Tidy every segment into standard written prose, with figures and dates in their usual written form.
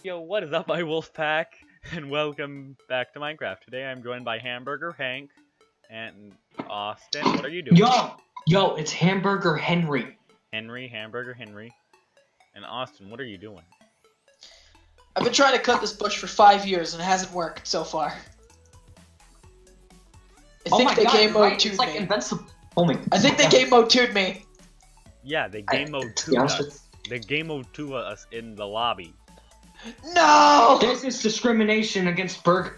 Yo, what is up, my wolf pack? And welcome back to Minecraft. Today I'm joined by Hamburger Hank and Austin. What are you doing? Yo, it's Hamburger Henry. Hamburger Henry. And Austin, what are you doing? I've been trying to cut this bush for 5 years and it hasn't worked so far. I think they game mode 2'd me. Invincible. Oh my I think they game mode 2'd me. Yeah, they game mode 2'd us. They game mode 2'd us in the lobby. No! This is discrimination against Burger.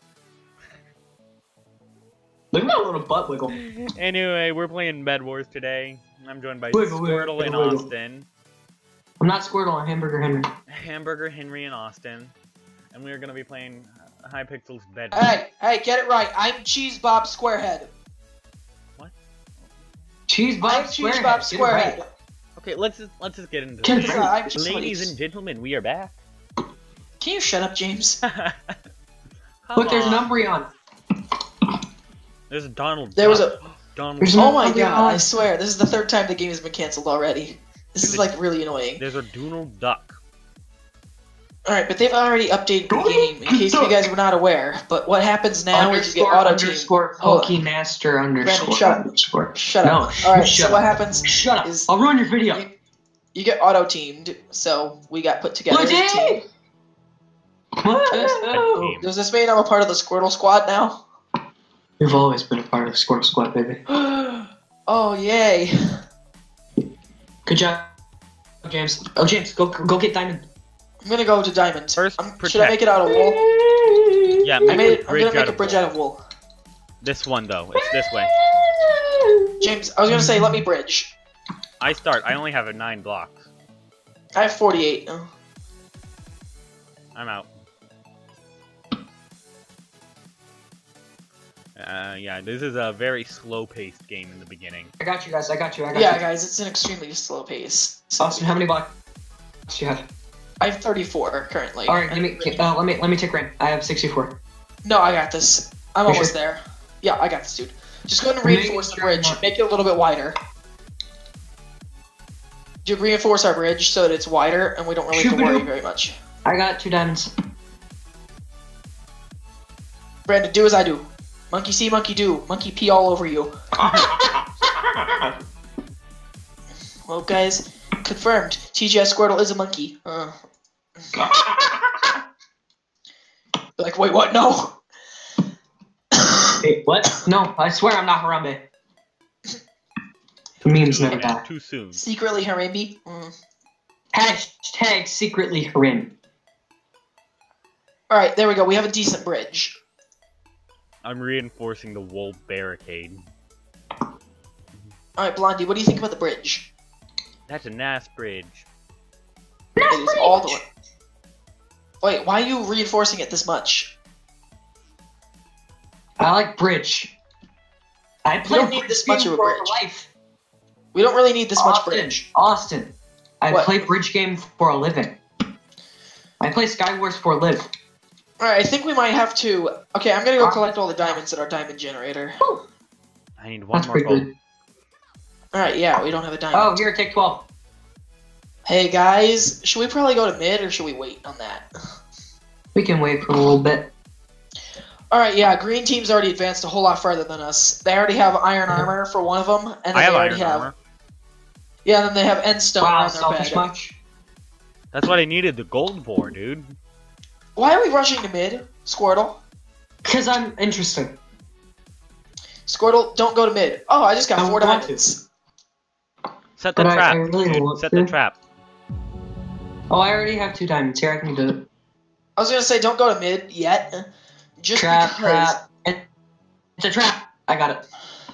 Look at that little butt wiggle. Anyway, we're playing Bed Wars today. I'm joined by Wiggle, Squirtle and wiggle. Austin. I'm not Squirtle, I'm Hamburger Henry. Hamburger Henry and Austin. And we are going to be playing Hypixel's Bed. Hey, get it right. I'm Cheese Bob Squarehead. What? Cheese Bob Squarehead. Okay, let's just get into Can this. I- Ladies and gentlemen, we are back. Can you shut up, James? Look, there's an Umbreon. There's a Donald. There was Duck. a- Donald. There's Duck. Oh my Umbreon. god, I swear, this is the 3rd time the game has been cancelled already. This is like really annoying. There's a Donald Duck. Alright, but they've already updated the game, in case you guys were not aware. But what happens now is you get auto-team. _PokeMaster_. Shut up. Underscore. Shut up. No, Alright, shut so what up. happens Shut up. is I'll ruin your video. you get auto-teamed, so we got put together as a team. What? Does this mean I'm a part of the Squirtle Squad now? You've always been a part of the Squirtle Squad, baby. Oh, yay. Good job, James. Oh, James, go get Diamond. I'm gonna go to Diamond. First, Should I protect. make it out of wool? Yeah, I'm make a gonna bridge make out a of bridge wool. out of wool. This one though, it's this way. James, I was gonna say, let me bridge. I start. I only have 9 blocks. I have 48. I'm out. Yeah, this is a very slow-paced game in the beginning. I got you guys. I got you. Yeah, guys, it's an extremely slow pace. Austin, how many blocks do you have? I have 34 currently. All right, let me take rain. I have 64. No, I got this. I'm You almost sure? there. Yeah, I got this, dude. Just go ahead and Make reinforce the sure bridge. not- Make it a little bit wider. Dude, reinforce our bridge so that it's wider and we don't really have to worry very much. I got 2 diamonds. Brandon, do as I do. Monkey see, monkey do. Monkey pee all over you. Well, guys, confirmed. TGS Squirtle is a monkey. Like, wait, what? No. Wait, what? No, I swear I'm not Harambe. The memes never die. Too soon. Secretly Harambe. Hashtag secretly Harim. Alright, there we go. We have a decent bridge. I'm reinforcing the wool barricade. Alright, Blondie, what do you think about the bridge? That's a nice bridge. It is all the way. Wait, why are you reinforcing it this much? I like bridge. I We play don't need bridge this much game of a for bridge. life. We don't really need this much bridge. Austin, I What? play bridge game for a living. I play Skywars for a live. Alright, I think we might have to... Okay, I'm gonna go collect all the diamonds at our diamond generator. I need one That's more pretty gold. good. Alright, yeah, we don't have a diamond. Oh, here, take 12. Hey, guys, should we probably go to mid, or should we wait on that? We can wait for a little bit. Alright, yeah, green team's already advanced a whole lot further than us. They already have iron armor for one of them, and then I have they already iron have... armor. Yeah, and then they have end stone Wow, on their selfish bed. much? That's what I needed the gold for, dude. Why are we rushing to mid, Squirtle? Because I'm interesting. Squirtle, don't go to mid. Oh, I just got I 4 want to. diamonds. Set the But I trap. really dude. want Set to. the trap. Oh, I already have 2 diamonds. Here, I can do it. I was gonna say, don't go to mid yet. Just Trap, because... trap. It's a trap. I got it.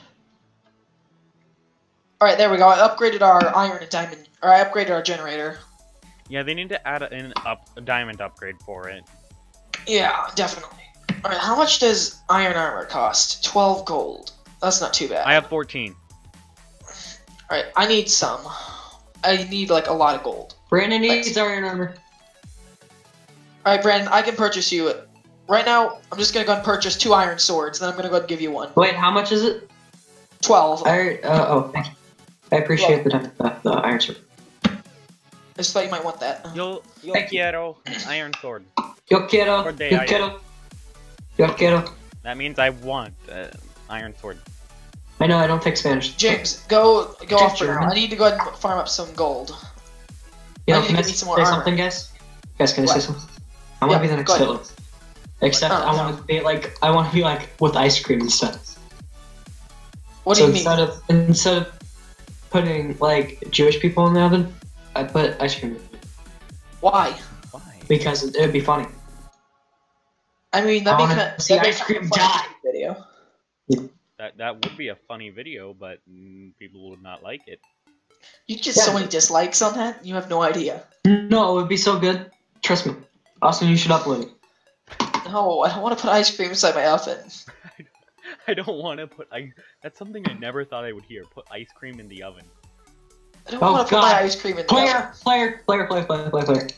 Alright, there we go. I upgraded our iron and diamond... Or I upgraded our generator. Yeah, they need to add a diamond upgrade for it. Yeah, definitely. Alright, how much does iron armor cost? 12 gold. That's not too bad. I have 14. Alright, I need some. I need, like, a lot of gold. Brandon needs iron armor. Alright, Brandon, I can purchase you... Right now, I'm just gonna go and purchase 2 iron swords, then I'm gonna go and give you one. Wait, how much is it? 12. Oh, thank you. I appreciate the iron sword. just thought you might want that. Yo Thank you. quiero iron sword. Yo quiero. Or de Yo iron. quiero. Yo quiero. That means I want iron sword. I know I don't take Spanish. James, go off for now. German. I need to go ahead and farm up some gold. You I know, need can to I get me say some more armor. something, guys? Guys, can I say What? something? I want to Yeah, be the next go ahead. Hitler. Except Oh, I no. want to be like with ice cream instead. What do So you mean? instead of putting like Jewish people in the oven, I put ice cream in it Why? Why? because it would be funny. I mean, I that wanna makes see that ice makes cream a funny die. video. That would be a funny video, but people would not like it. You get Yeah. so many dislikes on that. You have no idea. No, it would be so good. Trust me. Austin, you should upload it. No, I don't want to put ice cream inside my oven. I don't want to put ice. That's something I never thought I would hear. Put ice cream in the oven. I don't Oh, want to put my God. ice cream in the oven. Player.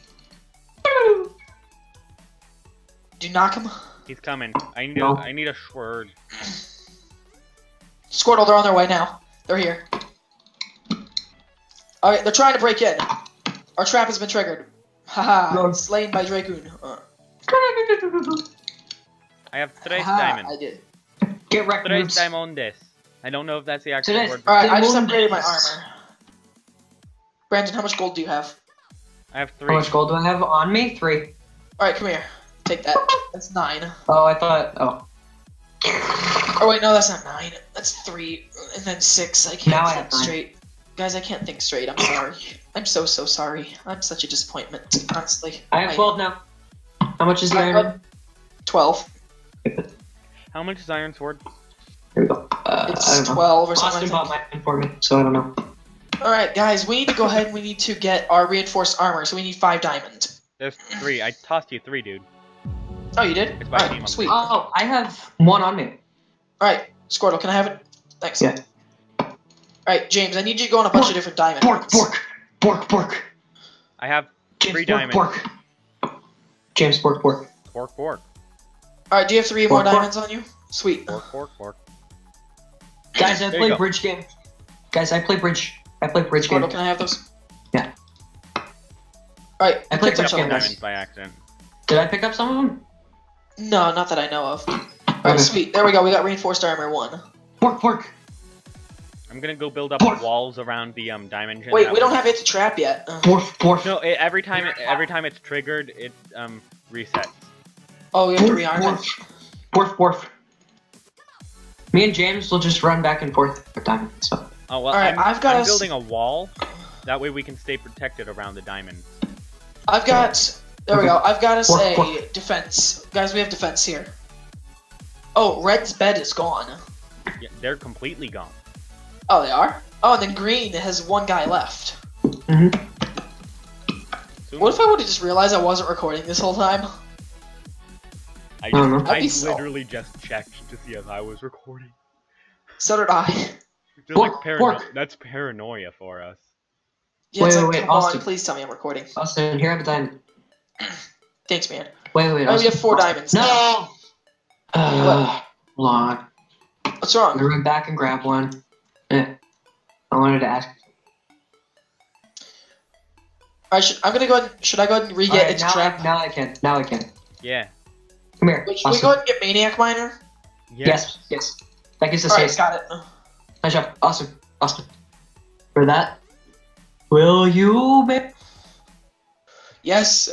Do you knock him? He's coming. I need No. I need a sword. Squirtle, they're on their way now. They're here. Alright, they're trying to break in. Our trap has been triggered. Haha, No. slain by Dragoon. I have tres Haha, diamonds. I did. Get wrecked, Tres noobs. diamondes. I don't know if that's the actual Tres- word. Alright, I just Diamondes. upgraded my armor. Brandon, how much gold do you have? I have How 3. much gold do I have on me? 3. Alright, come here. Take that. That's 9. Oh, I thought. Oh. Oh wait, no, that's not 9. That's 3. And then 6. I Now can't I think have 9. straight. Guys, I can't think straight. I'm sorry. I'm so sorry. I'm such a disappointment, honestly. I have 12 now. How much is the Alright, iron? 12. How much is iron sword? Here we go. I It's don't know. 12 or something. Austin I bought think. mine for me, so I don't know. Alright, guys, we need to go ahead and we need to get our reinforced armor, so we need 5 diamonds. There's 3. I tossed you 3, dude. Oh, you did? It's my team. Alright, sweet. Oh, I have 1 on me. Alright, Squirtle, can I have it? Thanks. Yeah. Alright, James, I need you to go on a bunch of different diamond runs. Pork. I have James, 3 pork, diamonds. pork. James, pork. Pork. Alright, do you have 3 more Pork. diamonds on you? Sweet. Pork. Guys, I There you play go. bridge game. Guys, I play bridge game. Squirtle, can I have those? Yeah. Alright, I you played picked up bridge some game, of guys. those. Diamonds by accident. Did I pick up some of them? No, not that I know of. Alright, Okay. sweet. There we go. We got reinforced armor 1. Pork. I'm gonna go build up Pork. walls around the diamond gen. Wait, that we don't way- have it to trap yet. Pork. No, every time it's triggered, it resets. Oh, we have to rearm it. Pork. Me and James will just run back and forth for diamond. So Oh well, Alright, I've got I'm us- building a wall. That way we can stay protected around the diamonds. I've got. There we go. I've got us Pork, a pork. defense. Guys, we have defense here. Oh, red's bed is gone. Yeah, they're completely gone. Oh, they are? Oh, and then green has 1 guy left. Soon What if I would have just realized I wasn't recording this whole time? I don't know. That'd be so- literally just checked to see if I was recording. So did I. Just Pork, pork. That's paranoia for us. Yeah, it's Wait, like, wait, come Austin. on, please tell me I'm recording. Austin, here I have a diamond. Thanks, man. Wait, Oh, we Austin. have 4 diamonds now. No. Hold on. What's I'm wrong? gonna run back and grab one. I wanted to ask. Alright, I'm gonna go ahead. Should I go ahead and re-get Alright, its now trap? I can. Yeah. Come here. Wait, should we Austin. go ahead and get Maniac Miner? Yes. That gives us Alright, space. got it. Nice job. Austin. For that, will you, babe? Yes.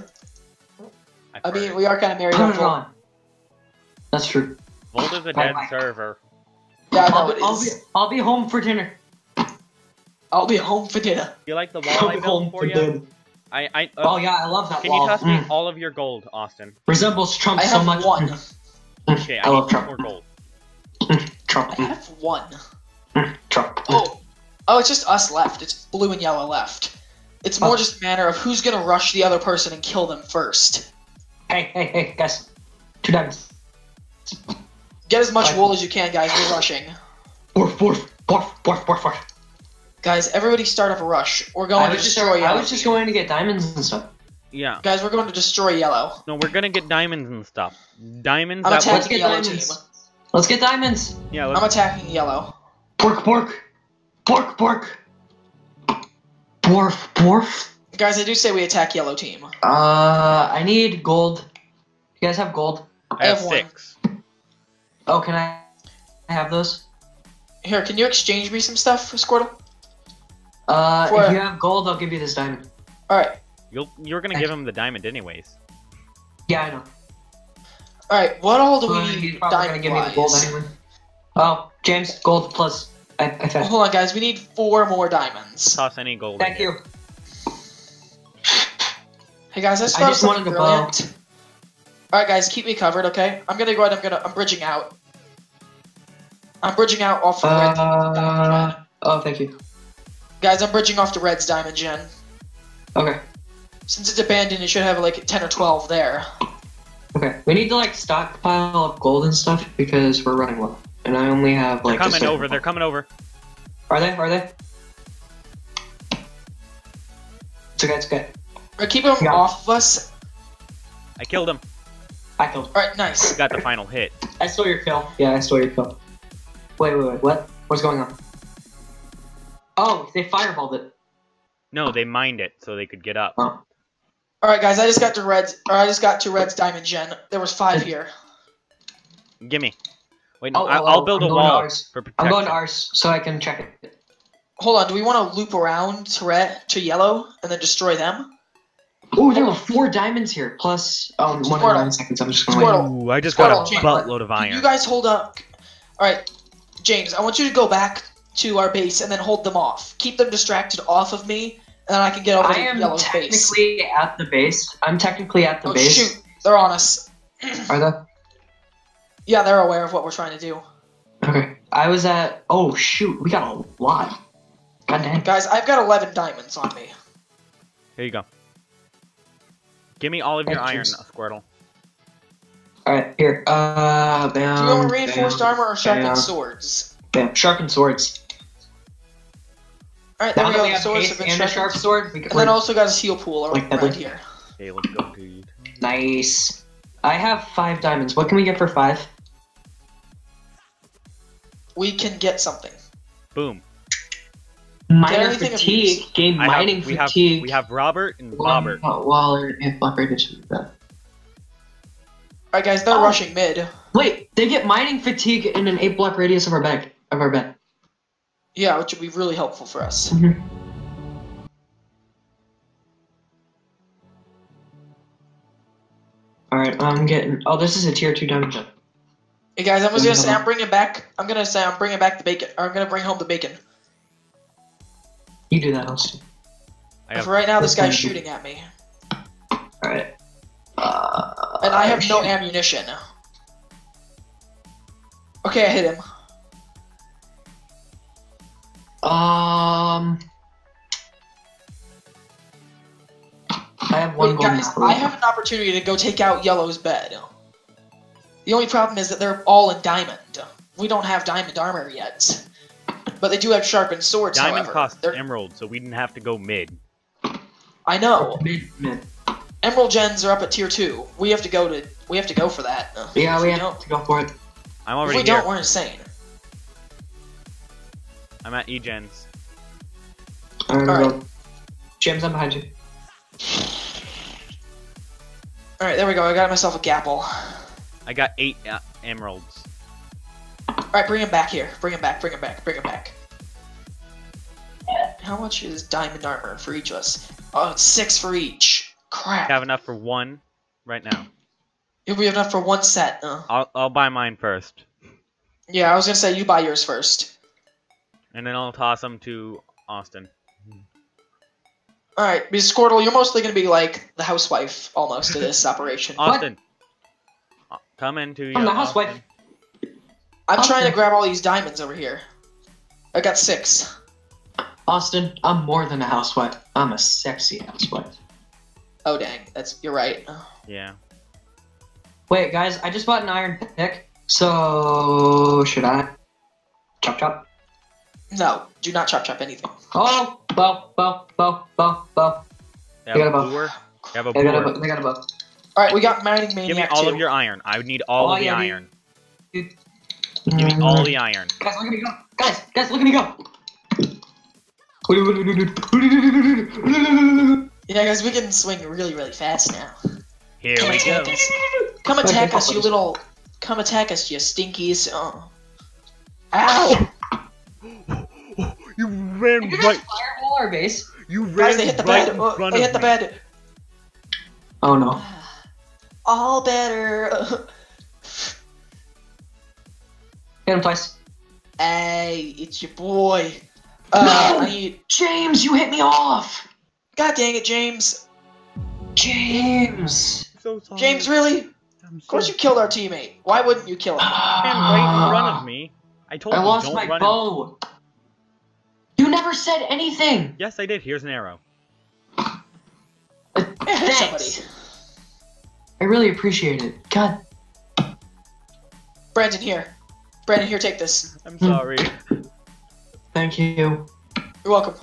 I mean, we are kind of married Put up. it Volt. on. That's true. Volt is a Bye dead bye. server. Yeah, I know it is. I'll be home for dinner. I'll be home for dinner. You like the wall I built for you? dinner. Oh yeah, I love that Can wall. you toss me all of your gold, Austin? Resembles Trump I so have much. 1. Okay, I I love need Trump. more gold. Trump. I have 1. Trump. Oh, it's just us left. It's blue and yellow left. It's more just a matter of who's gonna rush the other person and kill them first. Hey, guys. 2 diamonds. Get as much Right. wool as you can, guys. We're rushing. Porf. Guys, everybody start up a rush. We're going to destroy yellow. I was just going to get diamonds and stuff. Yeah. Guys, we're going to destroy yellow. No, we're gonna get diamonds and stuff. Diamonds I'm that attacking Let's the get yellow diamonds. team. Let's get diamonds. Yeah, I'm let's, attacking yellow. Pork. Porf. Guys, I do say we attack yellow team. I need gold. You guys have gold? I have have one. 6. Oh, can I have those? Here, can you exchange me some stuff, Squirtle? If you have gold, I'll give you this diamond. Alright. You're gonna give him the diamond anyways. Yeah, I know. Alright, what all do we He's need probably gonna give me the gold diamond-wise? anyway. Oh, James, gold plus. I fed. Hold on, guys. We need 4 more diamonds. Toss any gold. Thank in you. here. Hey, guys, let's I start just something wanted a bow. brilliant. Alright, guys, keep me covered, okay? I'm gonna go ahead. I'm bridging out. I'm bridging out off of red diamond gen. Oh, thank you. Guys, I'm bridging off the red's diamond gen. Okay. Since it's abandoned, it should have like 10 or 12 there. Okay. We need to like stockpile up gold and stuff because we're running low, and I only have They're like. coming over. They're coming over. Are they? Are they? It's okay. It's okay. Alright, keep them Yeah. off of us. I killed him. I killed. Alright, nice. Got the final hit. I stole your kill. Yeah, I stole your kill. Wait. What? What's going on? Oh, they fireballed it. No, they mined it so they could get up. Oh. Alright, guys, I just got to red's diamond gen. There was 5 here. Gimme. Wait, no, Oh, I'll build I'm a going to wall ours. for protection. I'm going to ours so I can check it. Hold on, do we want to loop around to red to yellow and then destroy them? Oh, there were 4 diamonds here. Plus, 1 in Squirtle. 9 seconds. I'm just gonna wait. Squirtle. Ooh, I just got Squirtle, a buttload of Can iron. you guys hold up? Alright, James, I want you to go back to our base and then hold them off. Keep them distracted off of me, and then I can get over I to am yellow's base. technically at the base. I'm technically at the Oh base. shoot, they're on us. Are they? Yeah, they're aware of what we're trying to do. Okay. I was at. Oh shoot, we got a lot. God damn. Guys, I've got 11 diamonds on me. Here you go. Give me all of your Thank you. iron, Squirtle. All right, here. Bam. Do you want reinforced bam, armor or sharpened bam, swords? Bam. Sharpened swords. Alright, there Now we that go. we The have swords base have been and a sharpened. sharp sword, we can. And then also got a heal pool Like that right one. here. Okay, let's go, dude. Nice. I have 5 diamonds. What can we get for 5? We can get something. Boom. Miner anything of fatigue. use. Gain mining fatigue. We have Robert and Bobbert. Waller and Blackbird. Alright, guys, they're Oh. rushing mid. Wait, they get mining fatigue in an 8-block radius of our bed. Yeah, which would be really helpful for us. Alright, I'm getting. Oh, this is a tier 2 diamond gem. Hey guys, I'm just gonna say I'm bringing back the bacon. Or I'm gonna bring home the bacon. You do that, Austin. I have For right now, this guy's Thank you. shooting at me, Alright. and I have no ammunition. Okay, I hit him. I have one Wait, gold guys, apple. I have an opportunity to go take out Yellow's bed. The only problem is that they're all in diamond. We don't have diamond armor yet, but they do have sharpened swords. diamond however. costs They're- emerald, so we didn't have to go mid. I know. Mid. Emerald gens are up at tier 2. We have to go for that. Yeah, If we have don't- to go for it. I'm If already we here. don't, we're insane. I'm at E-gens. Alright, Alright. James, I'm behind you. Alright, there we go. I got myself a gapple. I got 8 emeralds. Alright, bring him back here. Bring him back. How much is diamond armor for each of us? Oh, it's 6 for each. Crap. I have enough for 1 right now. If we have enough for 1 set. I'll buy mine first, Yeah, I was gonna say you buy yours first. and then I'll toss them to Austin. Alright, because Squirtle, you're mostly gonna be like the housewife almost to this operation. Austin, come into your. I'm the housewife. Austin. I'm trying to Austin. grab all these diamonds over here. I got 6. Austin, I'm more than a housewife. I'm a sexy housewife. Oh dang, you're right. Yeah. Wait, guys, I just bought an iron pick. So should I? Chop. No, do not chop anything. Oh, bow. They I got have a a bow. boar. They have a They got a boar. bow. They got a bow. Alright, we got Mining Maniac Give me all 2. of your iron. I would need all Oh, of the yeah, iron. dude. Give me all the iron. Guys, look at me go. Guys, look at me go. Yeah, guys, we can swing really, really fast now. Here Come we attack go. us. Come attack us, you little. Come attack us, you stinkies. Ow! You ran Did you right. just fireball our base? You Guys, ran they hit the right bed. in Oh, front they of hit the me. bed. Oh no. All better. Hit him twice. Hey, it's your boy. No! I need. James, you hit me off! God dang it, James. James! So sorry. James, really? I'm Of course you killed our teammate. Why wouldn't you kill him? ran right in front of me. I told I you lost don't my run. bow. You never said anything. Yes, I did. Here's an arrow. Yeah, hit somebody. Thanks. I really appreciate it. God. Brandon, here. Brandon, here, take this. I'm sorry. Thank you. You're welcome.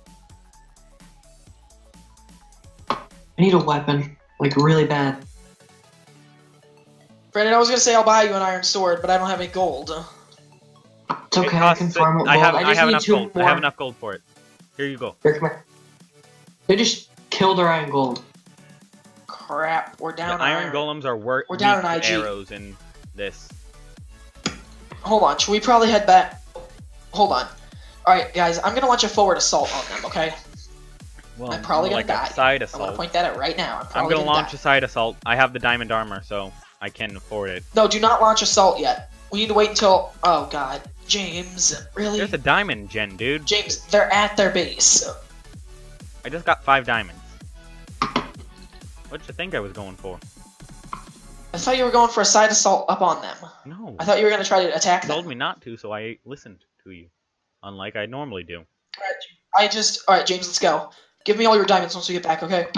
I need a weapon. Like, really bad. Brandon, I was gonna say I'll buy you an iron sword, but I don't have any gold. It's It okay, I costs can it- farm gold. I have just need enough 2 gold. more. I have enough gold for it. Here you go. Here, come here. They just killed our iron gold. Crap, we're The down iron golems are We're down weak on to IG. arrows in this. Hold on, should we probably head back? Hold on. Alright, guys, I'm gonna launch a forward assault on them, okay? Well, I'm probably more gonna like die. a side I'm gonna assault. point that out right now. I'm I'm probably gonna launch die. a side assault. I have the diamond armor, so I can afford it. No, do not launch assault yet. We need to wait until. Oh god, James, really? There's a diamond gen, dude. James, they're at their base. I just got 5 diamonds. What'd you think I was going for? I thought you were going for a side assault up on them. No. I thought you were gonna try to attack You them. told me not to, so I listened to you. Unlike I normally do. Alright, James, let's go. Give me all your diamonds once we get back, okay?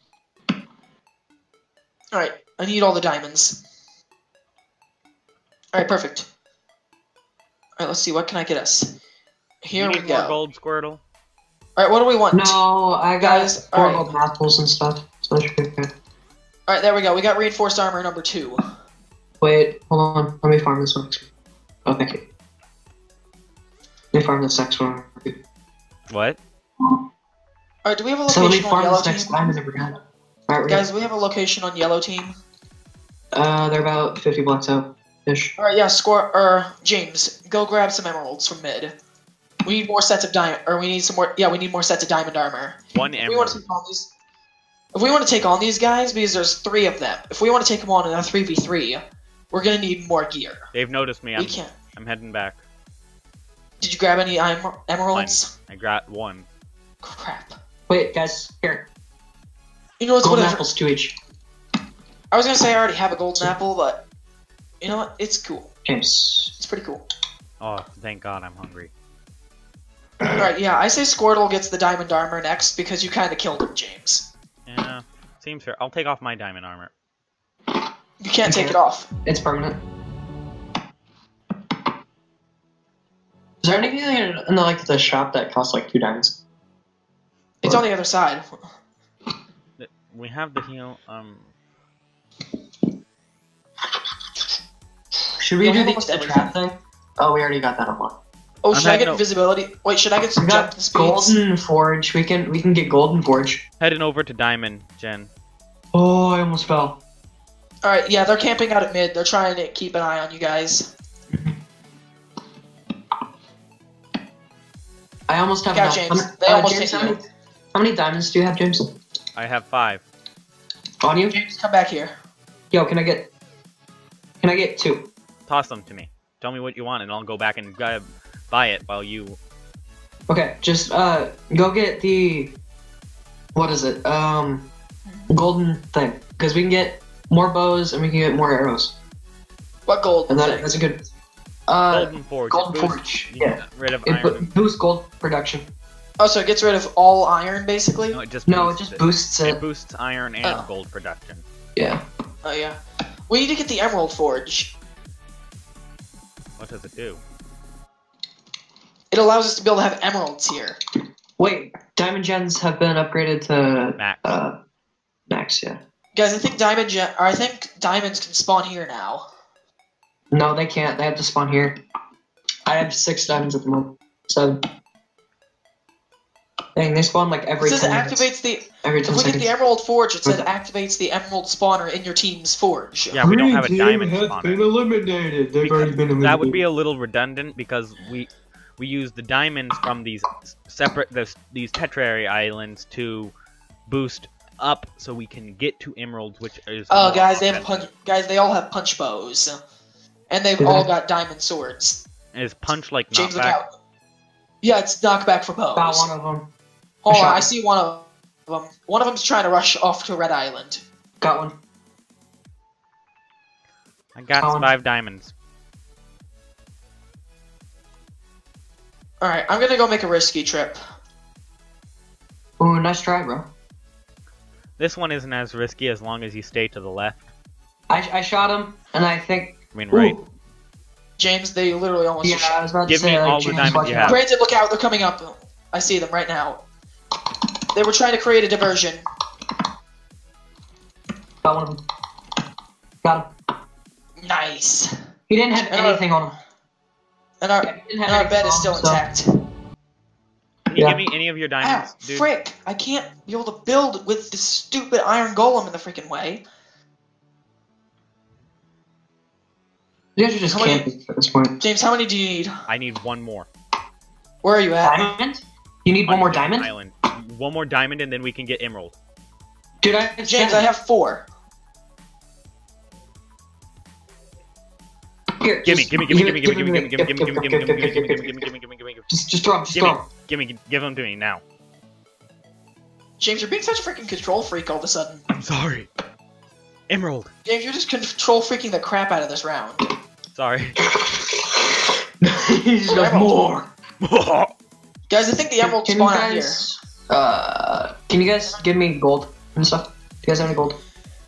Alright, I need all the diamonds. Alright, perfect. Alright, let's see, what can I get us? Here you we need more go. gold, Squirtle? Alright, what do we want? No, I got Guys, 4 alright. gold apples and stuff. So that should be okay. Alright, there we go. We got reinforced armor number 2. Wait, hold on. Let me farm this one. Oh, thank you. Let me farm this next one. What? Alright, do we have a So let me location on farm yellow this next team? diamond that we got. Alright, Guys, we have a location on yellow team. they're about 50 blocks out ish. Alright, yeah, James, go grab some emeralds from mid. We need more sets of diamond, or we need some more, yeah, we need more sets of diamond armor. One If we want to emerald. take on these, if we want to take on these guys, because there's 3 of them, if we want to take them on in a 3v3, we're gonna need more gear. They've noticed me. We can't. I'm heading back. Did you grab any emeralds? I got 1. Crap. Wait, guys, here. You know what's Golden whatever. apples, 2 each. I was gonna say I already have a golden apple, but you know what? It's cool. James. It's pretty cool. Oh, thank God I'm hungry. Alright, yeah, I say Squirtle gets the diamond armor next because you kind of killed him, James. Yeah, seems fair. I'll take off my diamond armor. You can't take Okay. it off. It's permanent. Is there anything in like the shop that costs like 2 diamonds? It's on the other side. We have the heal. Should we Yeah, we do have the almost trap thing? Oh, we already got that unlocked. Oh, I'm should I get having no- invisibility? Wait, should I get We some got jump speeds? golden forge. We can get golden forge. Heading over to diamond gen. Oh, I almost fell. Alright, yeah, they're camping out at mid. They're trying to keep an eye on you guys. I almost have Yeah, enough. James, they almost James, hit you. how many diamonds do you have, James? I have 5. On you? James, come back here. Yo, can I get 2? Toss them to me. Tell me what you want, and I'll go back and buy it while you. Okay, just go get the what is it? Golden thing, because we can get more bows and we can get more arrows, What gold? and thing? that's a good. Golden forge. Golden It boosts- forge. you Yeah, get rid of it iron. boosts gold production. Oh, so it gets rid of all iron, basically? No, it just No, it boosts just boosts It it. boosts iron and Oh. gold production. Yeah. Oh, yeah. We need to get the emerald forge. What does it do? It allows us to be able to have emeralds here. Wait, diamond gens have been upgraded to Max. max. Yeah. Guys, I think diamonds can spawn here now. No, they can't. They have to spawn here. I have 6 diamonds at the moment. 7. Dang, they spawn like It every says 10 it minutes. activates the. Every If 10 we get seconds. the Emerald Forge, it says it activates the Emerald Spawner in your team's forge. Yeah, we don't have a Green team diamond has spawner. been eliminated. They've already been eliminated. That would be a little redundant because we use the diamonds from these these Tetrary islands to boost up so we can get to emeralds, which is. Oh, more guys, they have offensive. Guys, they all have punch bows, and they've Do all they? got diamond swords. Is punch like James, look knockback? out. Yeah, it's knockback for bows. Got one of them. Hold on, shot I him. see one of them. One of them's trying to rush off to Red Island. Got one. I got Colin. 5 diamonds. Alright, I'm gonna go make a risky trip. Ooh, nice try, bro. This one isn't as risky as long as you stay to the left. I shot him, and I think. I mean, right? Ooh, James, they literally almost yeah, just shot. I was about Give to say, me like, all the James diamonds watching you have. out. Brandon, look out, they're coming up. I see them right now. They were trying to create a diversion. Got one of them. Got him. Nice. He didn't have And anything on him. And our, Yeah, he didn't and have our bed anything is on still him, so- intact. Can you Yeah. give me any of your Ah, diamonds, dude? frick! I can't be able to build with this stupid iron golem in the freaking way. You guys are just How many- camping at this point. James, how many do you need? I need one more. Where are you at? Diamond? You need one more diamond? Island. One more diamond, and then we can get emerald. Dude, I have James, 7. I have 4. Here, Gimme, just gimme. Just throw 'em, just throw 'em. Give them to me now. James, you're being such a freaking control freak all of a sudden. I'm sorry. Emerald. James, you're just control freaking the crap out of this round. Sorry. He's got more. Guys, I think the emerald Can you spawn out here. guys, can you guys give me gold and stuff? Do you guys have any gold?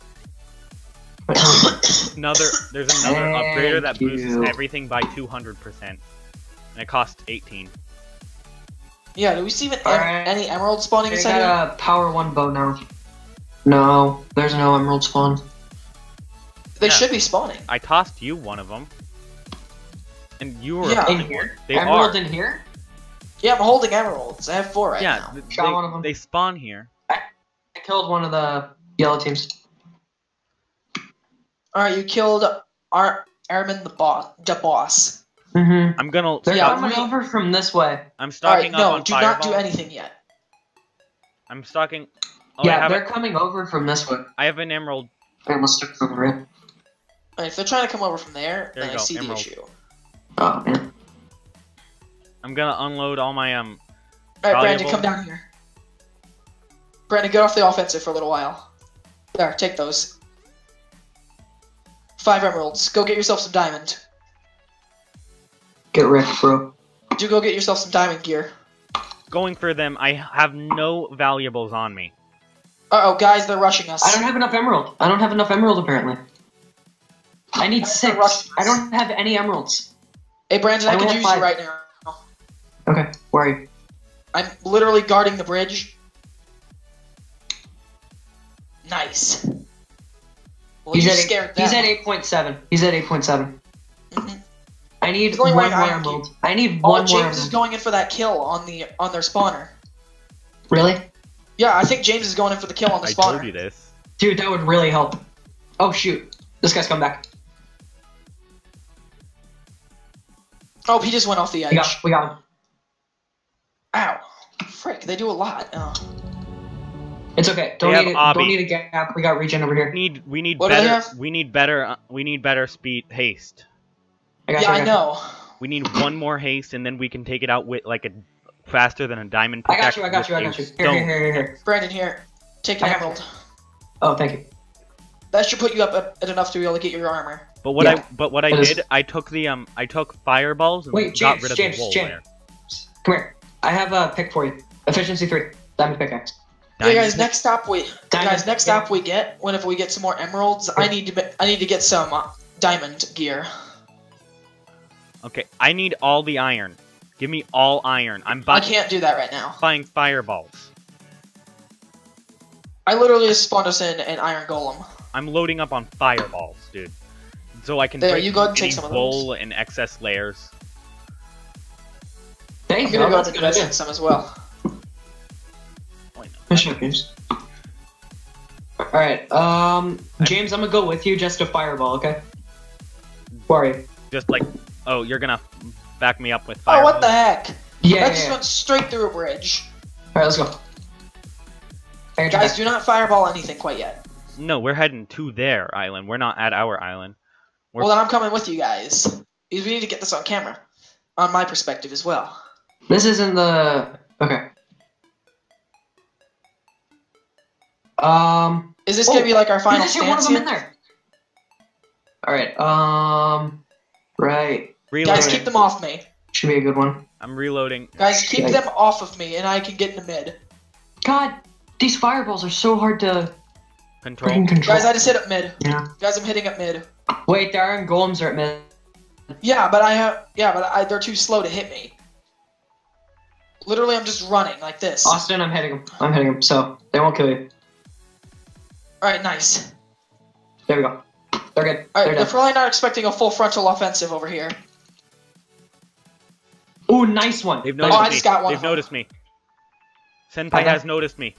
There's another upgrader that Thank boosts you. everything by 200%, and it costs 18. Yeah, do we see even Alright. any emerald spawning I inside here? got a power 1 bow now. No, there's no emerald spawn. They Yeah. should be spawning. I tossed you one of them, and you were Yeah. In holding here? one. They Emerald are. in here? Yeah, I'm holding emeralds. I have 4 right Yeah, now. Shot one of them. they spawn here. I killed one of the yellow teams. Alright, you killed Airman the boss. Mm-hmm. I'm gonna. They're Yeah, coming over from this way. I'm Alright, stocking up no, on do not do fireballs. anything yet. I'm stocking. Oh, Yeah, they're coming over from this way. I have an emerald. I almost took them right. Alright, if they're trying to come over from there, There then you I go, see emerald. the issue. Oh, man. I'm gonna unload all my Alright, Brandon, Valuable. come down here. Brandon, get off the offensive for a little while. There, take those. 5 emeralds. Go get yourself some diamond. Get wrecked, bro. Do go get yourself some diamond gear. going for them. I have no valuables on me. Uh-oh, guys, they're rushing us. I don't have enough emerald. I don't have enough emerald, apparently. I need 6. I don't have any emeralds. Hey, Brandon, I I can only use have you 5. right now. Okay, where are you? I'm literally guarding the bridge. Nice. Well, He's you at scared them. He's at 8.7. He's at 8.7. Mhm. I need He's only one wearing more iron emerald. I need Oh, one more James is emerald. going in for that kill on their spawner. Really? Yeah, I think James is going in for the kill on the I spawner. told you this. Dude, that would really help. Oh, shoot. This guy's come back. Oh, he just went off the edge. We got him. Ow. Frick, they do a lot. Oh. It's okay. They have Don't Obby. need a gap. We got regen over here. We need What do they better. have? We need better speed haste. I got Yeah, you, I got know. We need one more haste, and then we can take it out with like a faster than a diamond you. I got pickaxe you. I got you. I with got you. a stone. Here. Brandon, here. Take an I got you. emerald. Oh, thank you. That should put you up at enough to be able to get your armor. But what Yeah. I It is- did, I took fireballs and Wait, got James, rid of James, the wool James. layer. Come here. I have a pick for you. Efficiency 3. Diamond pickaxe. Yeah, Diamond- guys. Next stop we Diamond. get whenever we get some more emeralds. I need to get some diamond gear. Okay, I need all the iron. Give me all iron. I'm I buying can't do that right now. fireballs. I literally just spawned us in an iron golem. I'm loading up on fireballs, dude. So I can There, break you go ahead and take any some of those. wool and excess layers. There I'm you gonna go. go That's a and good invest idea. in some as well. Nice shot, James. Alright, James, I'm gonna go with you just to fireball, okay? Where are you? Just like, oh, you're gonna back me up with Oh, fire. what the heck? Yeah, That just went straight through a bridge. Alright, let's go. I got your Guys, back. do not fireball anything quite yet. No, we're heading to their island. We're not at our island. Well, then I'm coming with you guys. Because we need to get this on camera. On my perspective as well. This isn't the... Okay. Is this gonna be like our final There's one of stance them in here? there. Alright, right. Reloading. Guys, keep them off me. Should be a good one. I'm reloading. Guys, keep Yeah. them off of me, and I can get in the mid. God, these fireballs are so hard to Control. freaking control. Guys, I just hit up mid. Yeah. Guys, I'm hitting up mid. Wait, the iron golems are at mid. Yeah, but they're too slow to hit me. Literally, I'm just running like this. Austin, I'm hitting them. I'm hitting them, so they won't kill you. Alright, nice. There we go. They're good. Alright, They're they're done. probably not expecting a full frontal offensive over here. Ooh, nice one. They've Oh, noticed I me. just got one. They've noticed me. Senpai Okay. has noticed me.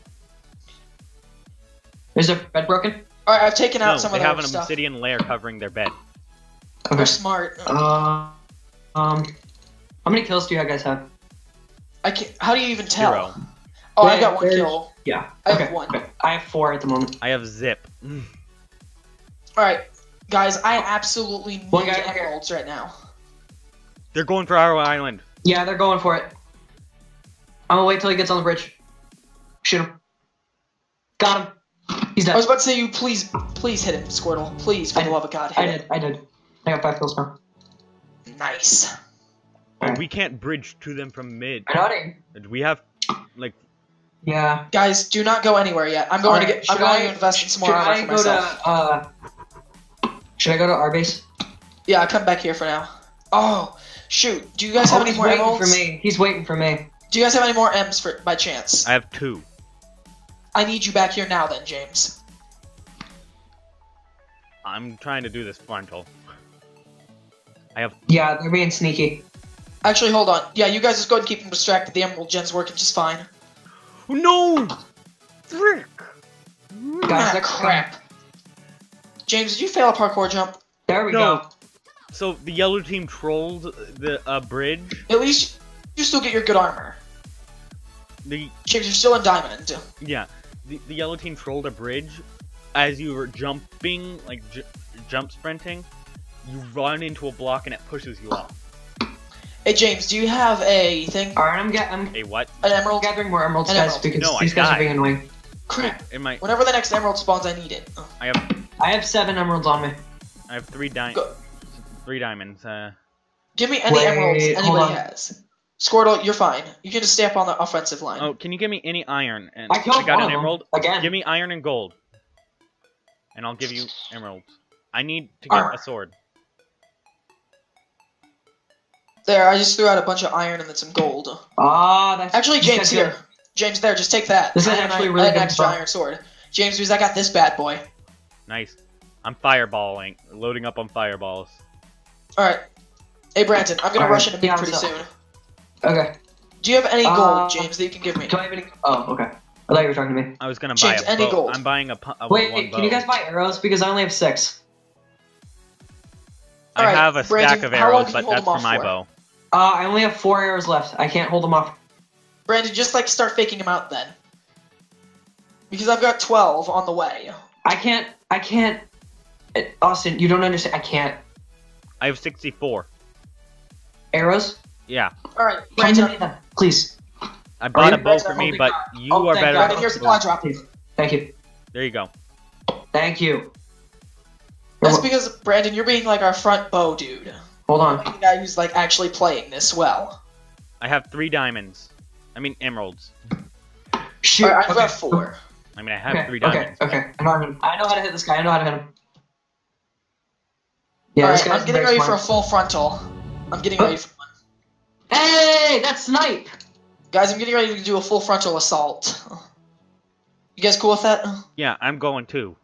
Is their bed broken? Alright, I've taken out No, some they of have their an stuff. obsidian layer covering their bed. Okay. They're smart. How many kills do you guys have? I can't, how do you even tell? 0. Oh, I got one There's- kill. Yeah. I have okay. one. Okay. I have 4 at the moment. I have zip. Alright, guys, I absolutely need One guy over here. emeralds right now. They're going for our island. Yeah, they're going for it. I'm gonna wait till he gets on the bridge. Shoot him. Got him. He's I dead. was about to say, you please hit him, Squirtle. Please, for the love of God, hit I him. did. I did. I got 5 kills now. Nice. Oh, Alright. we can't bridge to them from mid. I got it. We have, like, Yeah. Guys, do not go anywhere yet. I'm going Alright, to I'm should going I- to invest in some more Should armor I for go myself. to should I go to our base? Yeah, I'll come back here for now. Oh, shoot. Do you guys have any he's more waiting emeralds? for me. He's waiting for me. Do you guys have any more M's for by chance? I have 2. I need you back here now then, James. I'm trying to do this frontal. I have. Yeah, they're being sneaky. Actually, hold on. Yeah, you guys just go ahead and keep them distracted. The emerald gen's working just fine. Oh, no! Frick! Guys, Ah, they're crap. James, did you fail a parkour jump? There we No. go. So the yellow team trolled the bridge. At least you still get your good armor. The James, you're still in diamond. yeah, the yellow team trolled a bridge. As you were jumping, like jump sprinting, you run into a block and it pushes you off. Hey, James, do you have a thing? All right, I'm A what? An emerald? gathering more emeralds, An guys, emerald. because No, I these guys died. are being annoying. Crap. In my, Whenever the next emerald spawns, I need it. I have I have 7 emeralds on me. 3 Go. diamonds. Give me any Wait, emeralds hold anybody on. has. Squirtle, you're fine. You can just stay up on the offensive line. Oh, can you give me any iron? And I killed got one an of them. emerald. Again. Give me iron and gold, and I'll give you emeralds. I need to get Armor. a sword. There, I just threw out a bunch of iron and then some gold. Ah, that's Actually, this James, guy's here. good. James, there, just take that. This is I had actually an- really I had an good extra stuff. iron sword. James, because I got this bad boy. Nice. I'm fireballing, loading up on fireballs. Alright. Hey, Brandon, I'm gonna Alright, rush into mid yeah, pretty what's soon. up? Okay. Do you have any Uh, gold, James, that you can give me? Do I have any? Oh, okay. I thought you were talking to me. I was gonna James, buy a any bow. gold? I'm buying a Wait, one bow. can you guys buy arrows? Because I only have 6. I Alright, have a stack Brandon, of how long arrows, can but you hold that's them for off my for? bow. I only have 4 arrows left. I can't hold them off. Brandon, just like start faking him out then. Because I've got 12 on the way. I can't. Austin, you don't understand. I can't. I have 64. Arrows? Alright, Yeah, Come to Brandon, me then, please. I bought you a bow guys for are me, holding but out? you Oh, are thank better. God. Brandon, here's a supply drop. Thank you. There you go. Thank you. That's Hold because, Brandon, you're being like our front bow dude. on. The guy who's like actually playing this well. I have 3 diamonds. I mean emeralds. Shoot. Alright, I've okay. got 4. I mean I have Okay, 3 diamonds. okay. I know how to hit this guy. I know how to hit him. Yeah, this Alright, guy's I'm getting very ready for a smart. full frontal. I'm getting ready for one. Hey, that's snipe. Guys, I'm getting ready to do a full frontal assault. You guys cool with that? Yeah, I'm going too.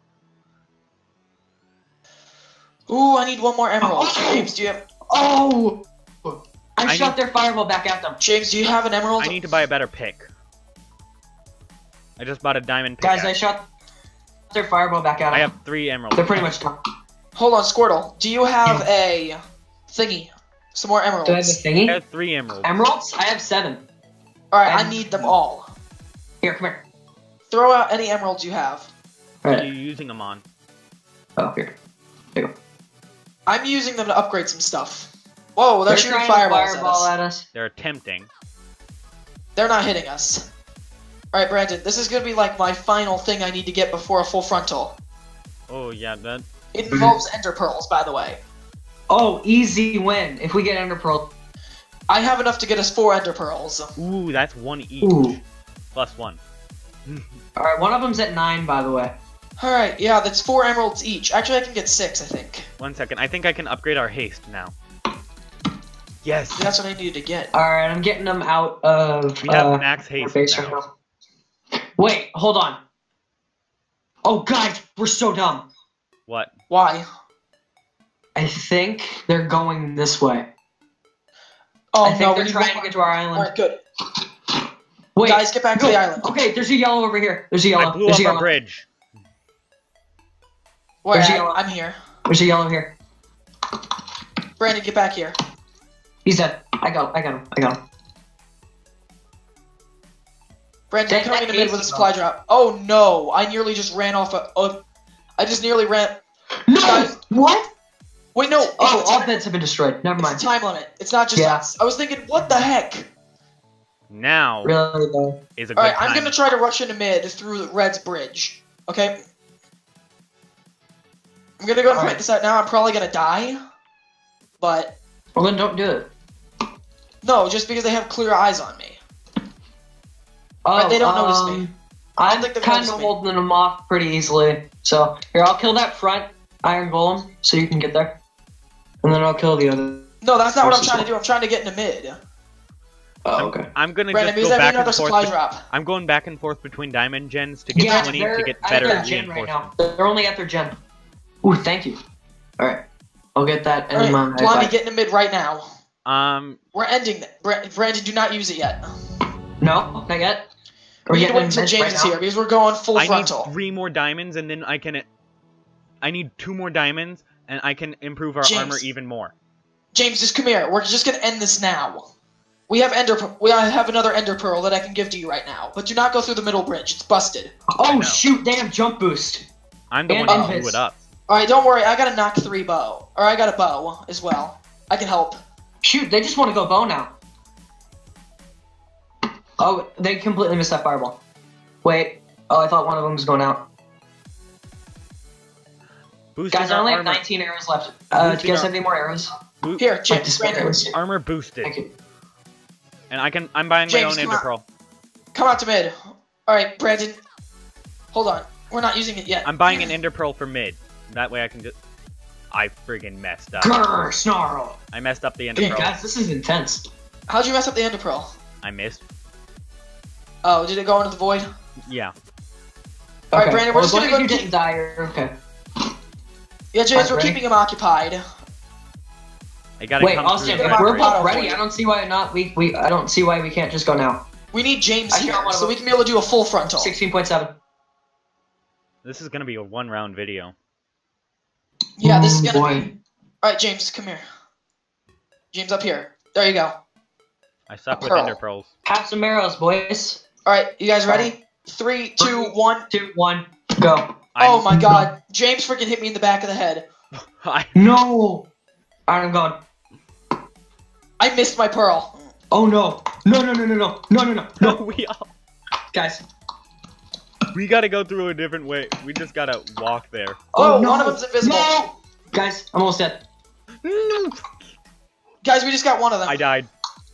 Ooh, I need one more emerald. Oh! James, do you have Oh! I I shot need- their fireball back at them. James, do you have an emerald? I need to buy a better pick. I just bought a diamond Guys, pickaxe. I shot their fireball back at I them. have 3 emeralds. They're pretty much done. Hold on, Squirtle. Do you have a thingy? Some more emeralds. Do I have a I thingy? have 3 emeralds. Emeralds? I have 7. Alright, I and- need them all. Here, come here. Throw out any emeralds you have. What are Right. you using them on? Oh, here. There you go. I'm using them to upgrade some stuff. Whoa, they're shooting trying to fireballs fireball at us. at us. They're attempting. They're not hitting us. Alright, Brandon, this is gonna be like my final thing I need to get before a full frontal. Oh, yeah, that... It involves ender pearls, by the way. Oh, easy win. If we get Ender Pearl. I have enough to get us 4 ender pearls. Ooh, that's 1 each. Ooh. Plus 1. Alright, one of them's at 9, by the way. Alright, yeah, that's 4 emeralds each. Actually, I can get 6, I think. 1 second. I think I can upgrade our haste now. Yes! That's what I needed to get. Alright, I'm getting them out of We have our max haste base now. right now. Wait, hold on. Oh, guys, we're so dumb. What? Why? I think they're going this way. Oh, I think no, they're we need trying one to more. get to our island. Alright, good. Wait, Guys, get back to go. the island. Okay, there's a yellow over here. There's a yellow. I blew There's up a our yellow. bridge. Where There's at? yellow. I'm here. There's a yellow here. Brandon, get back here. He's dead. I got him. Brandon, Take coming that in the mid with a easy, supply drop. Oh no, I nearly just ran off a... I just nearly ran... No! Guys. What? Wait, no. Oh, it's, all beds have been destroyed. Never it's mind. a time limit. It's not just Yeah. us. I was thinking, what the heck? Now Really, though. is a good Alright, time. I'm gonna try to rush into mid through Red's bridge. Okay? I'm gonna go and Alright. point this out now. I'm probably gonna die. But, Well, then don't do it. no, just because they have clear eyes on me. Oh, they don't notice me. I don't I'm think they've kind noticed of me. holding them off pretty easily. So, here, I'll kill that front iron golem so you can get there. And then I'll kill the other. No, that's not what I'm Versus trying to what? do. I'm trying to get into mid. Oh, okay. I'm gonna Brandon, just because go I back need another and forth. supply drop. I'm going back and forth between diamond gens to get Yeah, 20 they're to get at better their gen right reinforcements. now. They're only at their gen. Ooh, thank you. Alright. I'll get that and Alright, my Blondie, get into mid right now. We're ending that. Brandon, do not use it yet. No, not yet. Are We need to wait getting until mid James right is now? here because we're going full I need frontal. 3 more diamonds and then I can. I need 2 more diamonds and I can improve our James. armor even more. James, just come here. We're just gonna end this now. We have another ender pearl that I can give to you right now, but do not go through the middle bridge. It's busted. Oh, know. shoot, they have jump boost. I'm the And one who invis. blew it up. All right, don't worry. I got a knock 3 bow, or I got a bow as well. I can help. Shoot, they just want to go bow now. Oh, they completely missed that fireball. Wait. Oh, I thought one of them was going out. Boosting Guys, I our only have armor. 19 arrows left. Do you Boosting guys our- have any more arrows? Here, Like James, the spare Brandon, arrows? Armor boosted. Thank you. And I'm buying James, my own come ender on. pearl. come out to mid. All right, Brandon. Hold on. We're not using it yet. I'm buying an ender pearl for mid. That way I can just. I friggin' messed up. Grrr, snarl. I messed up the ender Dude, pearl. guys, this is intense. How'd you mess up the ender pearl? I missed. Oh, did it go into the void? Yeah. All right, Brandon, we're well, just gonna as long go as you keep- didn't die, you're okay. Yeah, James, Alright, we're ready? keeping him occupied. I gotta Wait, come Austin, through if that we're bridge. both ready. I don't see why not. I don't see why we can't just go now. We need James I here, got one of so them. we can be able to do a full frontal. 16.7. This is gonna be a 1-round video. Yeah, this is Oh, gonna boy. be. All right, James, come here. James, up here. There you go. I suck with Pearl. ender pearls. Have some arrows, boys. All right, you guys ready? 3, 2, 1. 2, 1, go. Oh my God, James freaking hit me in the back of the head. No! Alright, I'm gone. I missed my pearl. Oh no. No, no, no, no, no. No, no, no. No, No. Guys. we gotta go through a different way. We just gotta walk there. Oh, no. one of them's invisible. No! Guys, I'm almost dead. No. Guys, we just got one of them. I died.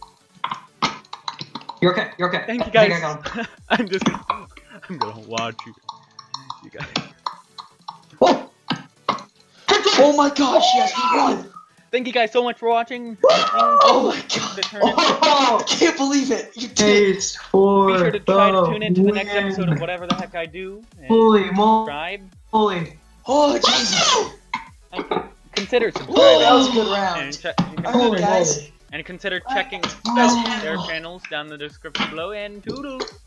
You're okay. You're okay. Thank you I think guys. I got him. I'm gonna watch you. You guys. Whoa! Oh my gosh, yes, we won. Thank you guys so much for watching. Oh my God. The tournament. Oh! I can't believe it. You did. Ace for Be sure to try to the tune in to the next win. episode of whatever the heck I do. And Holy moly. subscribe. Oh, Jesus. And consider That subscribing. was a good And, round. Holy guys. moly. and consider checking Guys, their channels down in the description below. And toodles.